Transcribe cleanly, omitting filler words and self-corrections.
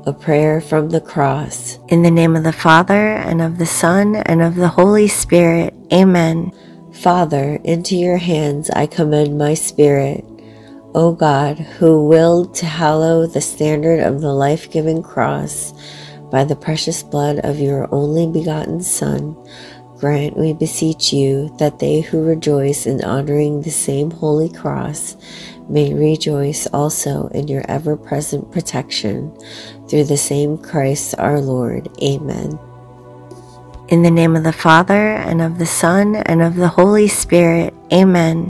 A prayer from the cross. In the name of the Father, and of the Son, and of the Holy Spirit. Amen. Father, into your hands I commend my spirit. O God, who willed to hallow the standard of the life-giving cross by the precious blood of your only begotten Son, grant, we beseech you, that they who rejoice in honoring the same holy cross may rejoice also in your ever-present protection, through the same Christ our Lord. Amen. In the name of the Father, and of the Son, and of the Holy Spirit. Amen.